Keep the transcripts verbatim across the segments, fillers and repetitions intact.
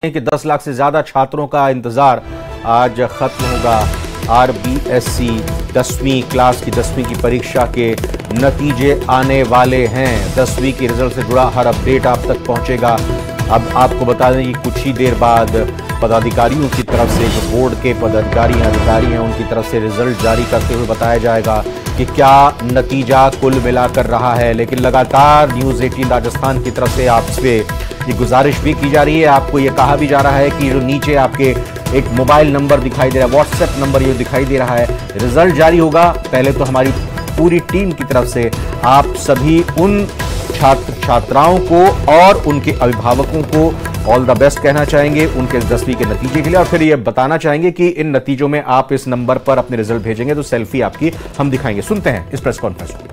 कि दस लाख से ज्यादा छात्रों का इंतजार आज खत्म होगा। आरबीएससी दसवीं क्लास की दसवीं की परीक्षा के नतीजे आने वाले हैं। दसवीं के रिजल्ट से जुड़ा हर अपडेट आप तक पहुंचेगा। अब आपको बता दें कि कुछ ही देर बाद पदाधिकारियों की तरफ से, जो बोर्ड के पदाधिकारी हैं, अधिकारी हैं, उनकी तरफ से रिजल्ट जारी करते हुए बताया जाएगा कि क्या नतीजा कुल मिलाकर रहा है। लेकिन लगातार न्यूज़ अठारह राजस्थान की तरफ से आपसे ये गुजारिश भी की जा रही है, आपको ये कहा भी जा रहा है कि जो नीचे आपके एक मोबाइल नंबर दिखाई दे रहा है, व्हाट्सएप नंबर ये दिखाई दे रहा है, रिजल्ट जारी होगा। पहले तो हमारी पूरी टीम की तरफ से आप सभी उन छात्र छात्राओं को और उनके अभिभावकों को ऑल द बेस्ट कहना चाहेंगे उनके दसवीं के नतीजे के लिए, और फिर ये बताना चाहेंगे कि इन नतीजों में आप इस नंबर पर अपने रिजल्ट भेजेंगे तो सेल्फी आपकी हम दिखाएंगे। सुनते हैं इस प्रेस कॉन्फ्रेंस में।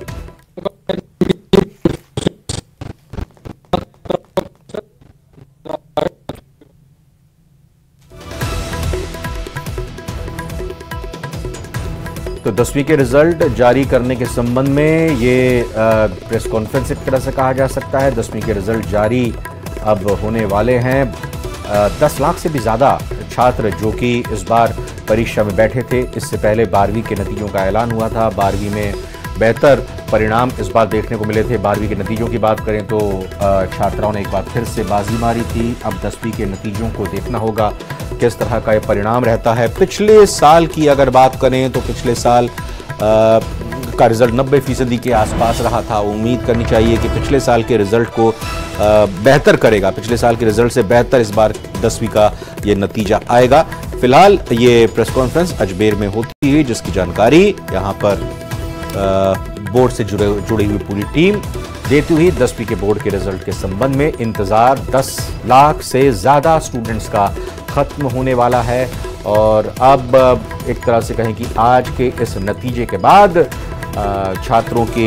तो दसवीं के रिजल्ट जारी करने के संबंध में ये प्रेस कॉन्फ्रेंस एक तरह से कहा जा सकता है। दसवीं के रिजल्ट जारी अब होने वाले हैं। दस लाख से भी ज़्यादा छात्र जो कि इस बार परीक्षा में बैठे थे, इससे पहले बारहवीं के नतीजों का ऐलान हुआ था। बारहवीं में बेहतर परिणाम इस बार देखने को मिले थे। बारहवीं के नतीजों की बात करें तो छात्राओं ने एक बार फिर से बाजी मारी थी। अब दसवीं के नतीजों को देखना होगा किस तरह का ये परिणाम रहता है। पिछले साल की अगर बात करें तो पिछले साल आ, का रिजल्ट नब्बे फीसदी के आसपास रहा था। उम्मीद करनी चाहिए कि पिछले साल के रिजल्ट को आ, बेहतर करेगा। पिछले साल के रिजल्ट से बेहतर इस बार दसवीं का ये नतीजा आएगा। फिलहाल ये प्रेस कॉन्फ्रेंस अजमेर में होती है, जिसकी जानकारी यहाँ पर आ, बोर्ड से जुड़े जुड़ी हुई पूरी टीम देती हुई दसवीं के बोर्ड के रिजल्ट के संबंध में इंतजार दस लाख से ज्यादा स्टूडेंट्स का खत्म होने वाला है। और अब एक तरह से कहें कि आज के इस नतीजे के बाद छात्रों के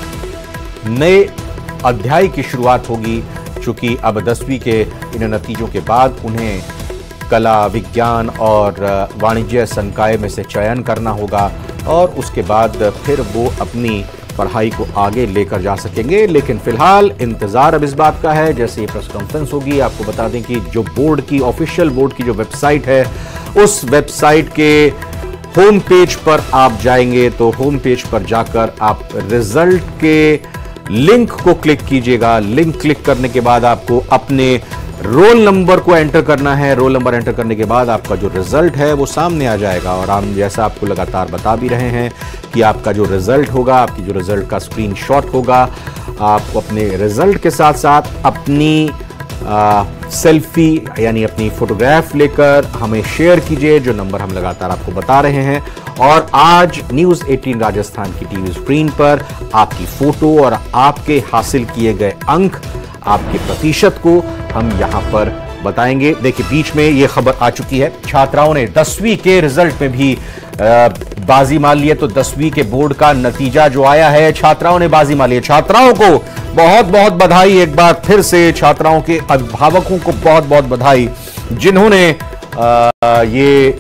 नए अध्याय की शुरुआत होगी, चूंकि अब दसवीं के इन नतीजों के बाद उन्हें कला, विज्ञान और वाणिज्य संकाय में से चयन करना होगा और उसके बाद फिर वो अपनी पढ़ाई को आगे लेकर जा सकेंगे। लेकिन फिलहाल इंतजार अब इस बात का है, जैसे ये प्रेस कॉन्फ्रेंस होगी आपको बता दें कि जो बोर्ड की ऑफिशियल बोर्ड की जो वेबसाइट है, उस वेबसाइट के होम पेज पर आप जाएंगे तो होम पेज पर जाकर आप रिजल्ट के लिंक को क्लिक कीजिएगा। लिंक क्लिक करने के बाद आपको अपने रोल नंबर को एंटर करना है। रोल नंबर एंटर करने के बाद आपका जो रिजल्ट है वो सामने आ जाएगा। और हम जैसा आपको लगातार बता भी रहे हैं कि आपका जो रिजल्ट होगा, आपकी जो रिजल्ट का स्क्रीनशॉट होगा, आप अपने रिजल्ट के साथ साथ अपनी आ, सेल्फी यानी अपनी फोटोग्राफ लेकर हमें शेयर कीजिए, जो नंबर हम लगातार आपको बता रहे हैं। और आज न्यूज़ अठारह राजस्थान की टीवी स्क्रीन पर आपकी फोटो और आपके हासिल किए गए अंक, आपके प्रतिशत को हम यहां पर बताएंगे। देखिए बीच में ये खबर आ चुकी है, छात्राओं ने दसवीं के रिजल्ट में भी आ, बाजी मार ली है। तो दसवीं के बोर्ड का नतीजा जो आया है, छात्राओं ने बाजी मार ली है। छात्राओं को बहुत बहुत बधाई। एक बार फिर से छात्राओं के अभिभावकों को बहुत बहुत बधाई, जिन्होंने आ, ये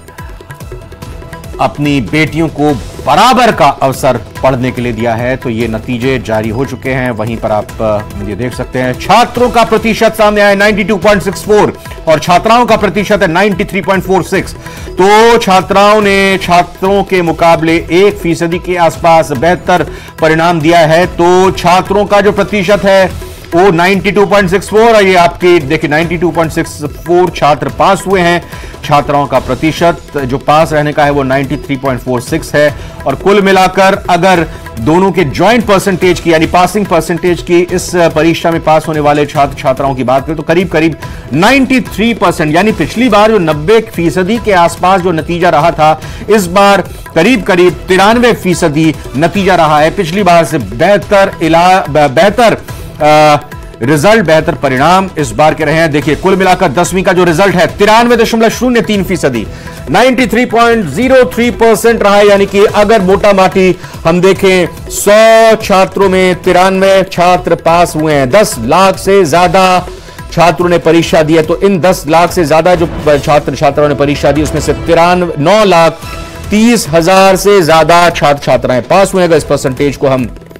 अपनी बेटियों को बराबर का अवसर पढ़ने के लिए दिया है। तो ये नतीजे जारी हो चुके हैं। वहीं पर आप ये देख सकते हैं छात्रों का प्रतिशत सामने आया बानवे पॉइंट सिक्स फोर और छात्राओं का प्रतिशत है तिरानवे पॉइंट फोर सिक्स। तो छात्राओं ने छात्रों के मुकाबले एक फीसदी के आसपास बेहतर परिणाम दिया है। तो छात्रों का जो प्रतिशत है वो बानवे पॉइंट सिक्स फोर और ये आपकी देखिए बानवे पॉइंट सिक्स फोर छात्र पास हुए हैं। छात्राओं का प्रतिशत जो पास रहने का है वो तिरानवे पॉइंट फोर सिक्स है। और कुल मिलाकर अगर दोनों के ज्वाइंट परसेंटेज की यानी पासिंग परसेंटेज की इस परीक्षा में पास होने वाले छात्र छात्राओं की बात करें तो करीब करीब तिरानवे परसेंट, यानी पिछली बार जो नब्बे फीसदी के आसपास जो नतीजा रहा था, इस बार करीब करीब तिरानवे फीसदी नतीजा रहा है। पिछली बार से बेहतर इला बेहतर रिजल्ट, बेहतर परिणाम इस बार के रहे हैं। देखिए कुल मिलाकर दसवीं का जो रिजल्ट है तिरानवे दशमलव शून्य तीन फीसदी तिरानवे पॉइंट जीरो थ्री परसेंट रहा है। यानी कि अगर मोटा माटी हम देखें सौ छात्रों में तिरानवे छात्र पास हुए हैं। दस लाख से ज्यादा छात्रों ने परीक्षा दी है। तो इन दस लाख से ज्यादा जो छात्र छात्राओं ने परीक्षा दी उसमें से तिरानवे नौ लाख तीस हजार से ज्यादा छात्र छात्राएं पास हुए। अगर इस परसेंटेज को हम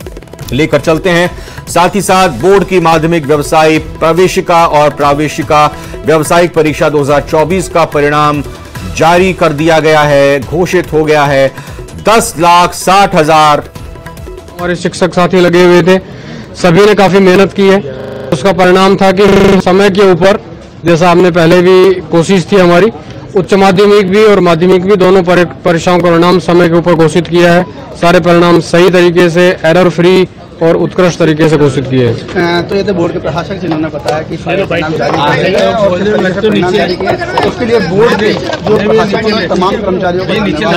लेकर चलते हैं। साथ ही साथ बोर्ड की माध्यमिक व्यवसायिक प्रवेशिका और प्रावेशिका व्यावसायिक परीक्षा दो हज़ार चौबीस का परिणाम जारी कर दिया गया है, घोषित हो गया है। दस लाख साठ हजार हमारे शिक्षक साथी लगे हुए थे, सभी ने काफी मेहनत की है। उसका परिणाम था कि समय के ऊपर, जैसा हमने पहले भी कोशिश थी हमारी, उच्च माध्यमिक भी और माध्यमिक भी दोनों परीक्षाओं का परिणाम समय के ऊपर घोषित किया है। सारे परिणाम सही तरीके से, एरर फ्री और उत्कृष्ट तरीके से घोषित किए हैं। तो ये तो बोर्ड के प्रशासक जिन्होंने बताया कि सारे परिणाम जारी किए गए और परिणाम जारी किए, उसके लिए बोर्ड के जो प्रशासक हैं तमाम कर्मचारियों को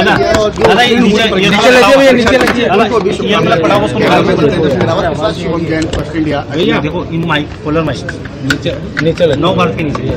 शुभम जैन फर्स्ट इंडिया। देखो इन माइक खोलर माइक नीचे नीचे नौ बार के नीचे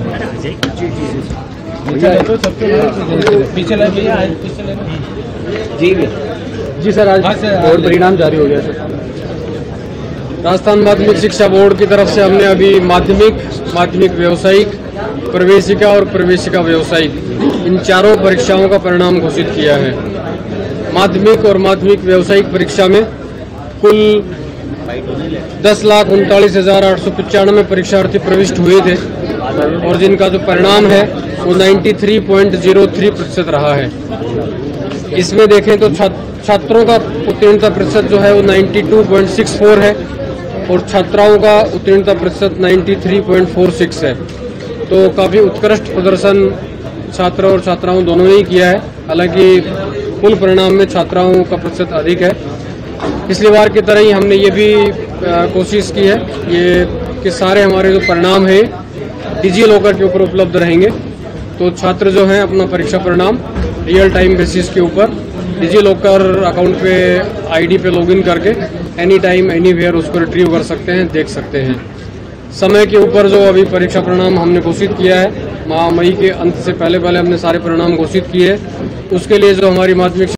पीछे ले भैया, पीछे ले जी जी सर। आज बोर्ड परिणाम जारी हो गया सर। राजस्थान माध्यमिक शिक्षा बोर्ड की तरफ से हमने अभी माध्यमिक, माध्यमिक व्यावसायिक, प्रवेशिका और प्रवेशिका व्यावसायिक इन चारों परीक्षाओं का परिणाम घोषित किया है। माध्यमिक और माध्यमिक व्यावसायिक परीक्षा में कुल दस लाख उनतालीस हजार आठ सौ पचानवे परीक्षार्थी प्रविष्ट हुए थे और जिनका जो परिणाम है वो तिरानवे पॉइंट शून्य तीन प्रतिशत रहा है। इसमें देखें तो छात्रों का उत्तीर्णता प्रतिशत जो है वो बानवे पॉइंट छह चार है और छात्राओं का उत्तीर्णता प्रतिशत तिरानवे पॉइंट चार छह है। तो काफ़ी उत्कृष्ट प्रदर्शन छात्र और छात्राओं दोनों ने ही किया है। हालांकि कुल परिणाम में छात्राओं का प्रतिशत अधिक है। पिछली बार की तरह ही हमने ये भी कोशिश की है ये कि सारे हमारे जो परिणाम है डिजी लॉकर के ऊपर उपलब्ध रहेंगे। तो छात्र जो हैं अपना परीक्षा परिणाम रियल टाइम बेसिस के ऊपर डिजी लॉकर अकाउंट पे आईडी पे लॉगिन करके एनी टाइम एनी वेयर उसको रिट्रीव कर सकते हैं, देख सकते हैं। समय के ऊपर जो अभी परीक्षा परिणाम हमने घोषित किया है, माह मई के अंत से पहले पहले हमने सारे परिणाम घोषित किए। उसके लिए जो हमारी माध्यमिक